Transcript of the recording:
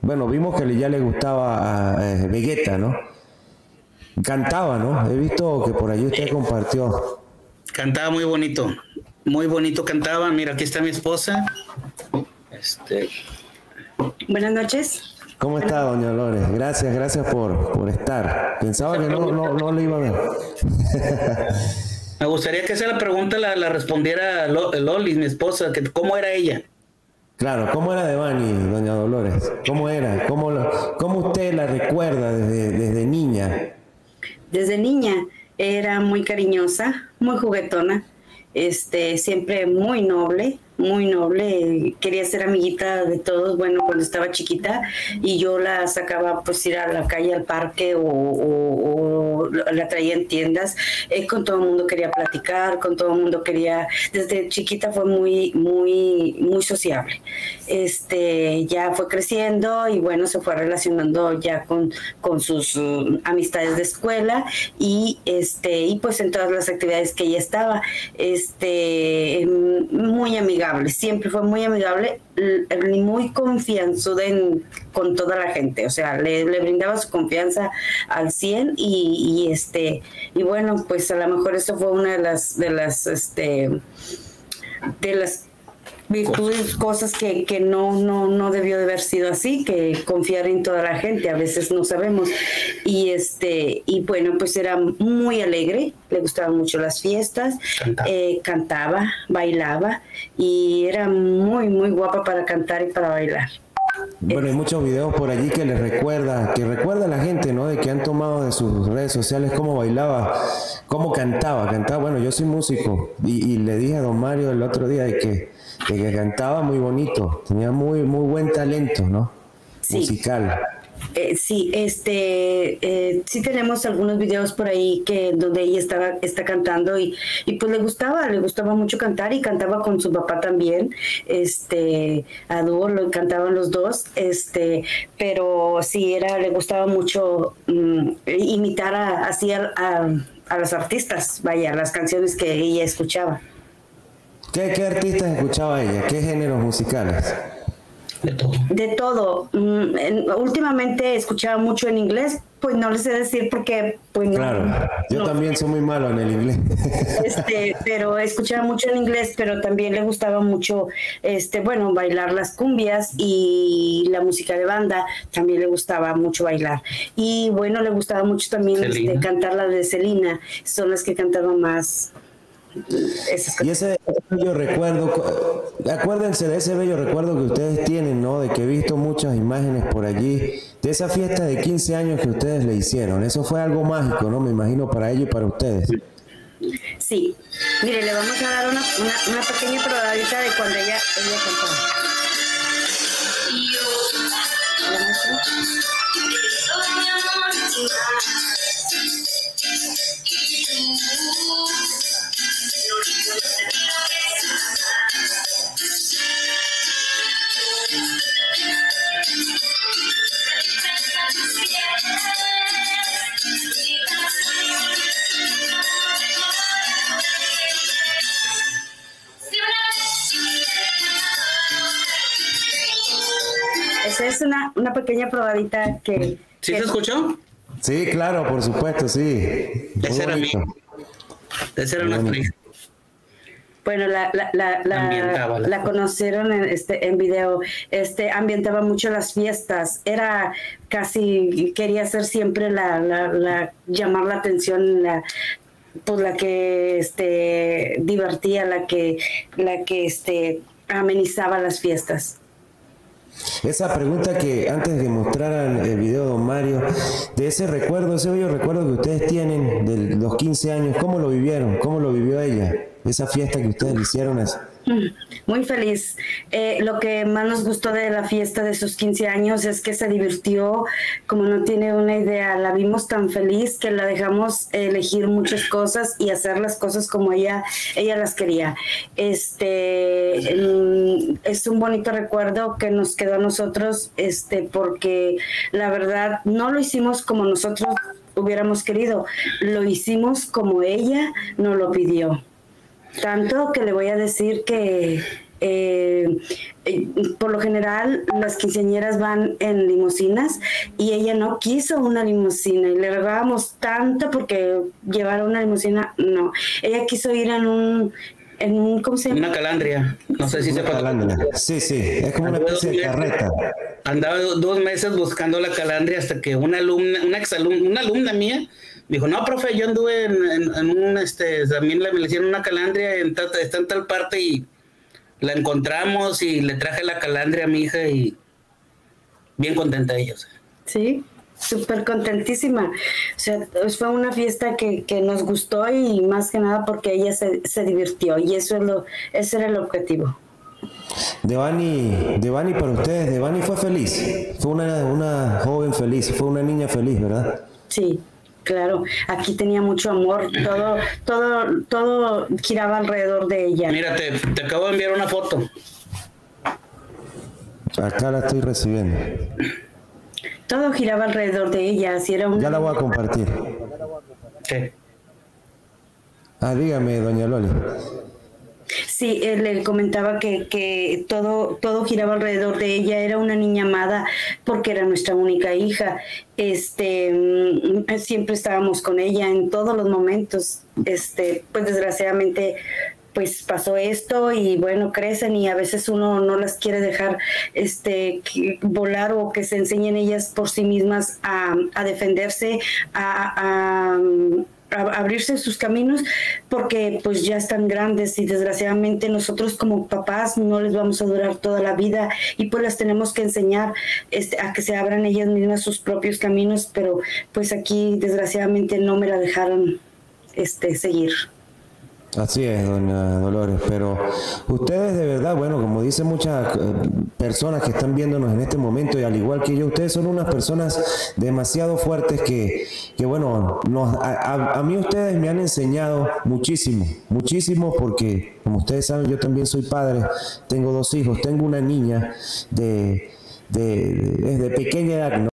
bueno, vimos que ya le gustaba a Vegeta, ¿no? Cantaba, ¿no? He visto que por allí usted compartió. Cantaba muy bonito cantaba. Mira, aquí está mi esposa. Buenas noches. ¿Cómo está, doña Dolores? Gracias por estar. Pensaba que no le iba a ver. Me gustaría que esa pregunta la respondiera Loli, mi esposa, que cómo era ella. Claro, ¿cómo era Devani, doña Dolores? ¿Cómo era? ¿Cómo usted la recuerda desde niña? Desde niña era muy cariñosa, muy juguetona, siempre muy noble, quería ser amiguita de todos, bueno, cuando estaba chiquita, y yo la sacaba pues ir a la calle, al parque, o la traía en tiendas, con todo el mundo quería platicar, con todo el mundo quería, desde chiquita fue muy sociable. Ya fue creciendo y bueno, se fue relacionando ya con sus amistades de escuela, y pues en todas las actividades que ella estaba, muy amigable, siempre fue muy amigable, muy confianzuda con toda la gente, o sea, le brindaba su confianza al 100, y bueno, pues a lo mejor eso fue una de las virtudes, cosas que no debió de haber sido así, que confiar en toda la gente, a veces no sabemos, y bueno, pues era muy alegre, le gustaban mucho las fiestas, cantaba, bailaba, y era muy guapa para cantar y para bailar. Bueno, hay muchos videos por allí que recuerda a la gente, ¿no? De que han tomado de sus redes sociales cómo bailaba, cómo cantaba. Bueno, yo soy músico y le dije a don Mario el otro día de que cantaba muy bonito, tenía muy buen talento, ¿no? Sí. Musical. Sí, sí tenemos algunos videos por ahí donde ella está cantando, y pues le gustaba mucho cantar, y cantaba con su papá también, a dúo lo cantaban los dos, pero sí le gustaba mucho imitar así a los artistas, vaya, las canciones que ella escuchaba. ¿Qué artistas escuchaba ella? ¿Qué géneros musicales? De todo. Últimamente escuchaba mucho en inglés, pues no les sé decir porque pues claro, yo también soy muy malo en el inglés. Pero escuchaba mucho en inglés, pero también le gustaba mucho bueno, bailar las cumbias, y la música de banda también le gustaba mucho bailar. Y bueno, le gustaba mucho también cantar las de Selena, son las que cantaba más. Y ese bello recuerdo, acuérdense de ese bello recuerdo que ustedes tienen, ¿no? De que he visto muchas imágenes por allí, de esa fiesta de 15 años que ustedes le hicieron. Eso fue algo mágico, ¿no? Me imagino para ella y para ustedes. Sí. Mire, le vamos a dar una pequeña probadita de cuando ella cantaba. Esa es una pequeña probadita que... ¿Sí se escuchó? Sí, claro, por supuesto, sí. Esa era una actriz. Bueno, la conocieron en video. Ambientaba mucho las fiestas. Era casi, quería ser siempre llamar la atención, pues la que divertía, la que amenizaba las fiestas. Esa pregunta que antes de mostrar el video, don Mario, de ese recuerdo, ese bello recuerdo que ustedes tienen de los 15 años, ¿cómo lo vivieron? ¿Cómo lo vivió ella? Esa fiesta que ustedes le hicieron. Muy feliz. Lo que más nos gustó de la fiesta de sus 15 años es que se divirtió como no tiene una idea. La vimos tan feliz que la dejamos elegir muchas cosas y hacer las cosas como ella las quería. Es un bonito recuerdo que nos quedó a nosotros, porque la verdad no lo hicimos como nosotros hubiéramos querido, lo hicimos como ella nos lo pidió. Tanto que le voy a decir que por lo general las quinceañeras van en limusinas y ella no quiso una limusina y le regábamos tanto porque llevar una limusina, no. Ella quiso ir en un ¿cómo se llama? Una calandria, no sé si se calandria. Sí, es como una especie de carreta. Andaba 2 meses buscando la calandria hasta que una alumna mía dijo, no, profe, yo anduve en un, también me hicieron una calandria, está en tal parte y la encontramos y le traje la calandria a mi hija y bien contenta ella. Sí, súper contentísima. O sea, fue una fiesta que nos gustó y más que nada porque ella se divirtió y ese era el objetivo. Devani, para ustedes, Devani fue feliz, fue una joven feliz, fue una niña feliz, ¿verdad? Sí, claro, aquí tenía mucho amor, todo giraba alrededor de ella. Mira, te acabo de enviar una foto. Acá la estoy recibiendo. Todo giraba alrededor de ella, así era Ya la voy a compartir. Sí. Dígame, doña Loli. Sí, le comentaba que todo giraba alrededor de ella, era una niña amada porque era nuestra única hija. Siempre estábamos con ella en todos los momentos. Pues desgraciadamente pues pasó esto y bueno, crecen y a veces uno no las quiere dejar volar o que se enseñen ellas por sí mismas a defenderse, a abrirse sus caminos porque pues ya están grandes y desgraciadamente nosotros como papás no les vamos a durar toda la vida y pues las tenemos que enseñar a que se abran ellas mismas sus propios caminos, pero pues aquí desgraciadamente no me la dejaron seguir. Así es, doña Dolores, pero ustedes de verdad, bueno, como dicen muchas personas que están viéndonos en este momento y al igual que yo, ustedes son unas personas demasiado fuertes que bueno, a mí ustedes me han enseñado muchísimo porque como ustedes saben yo también soy padre, tengo 2 hijos, tengo una niña de pequeña edad, ¿no?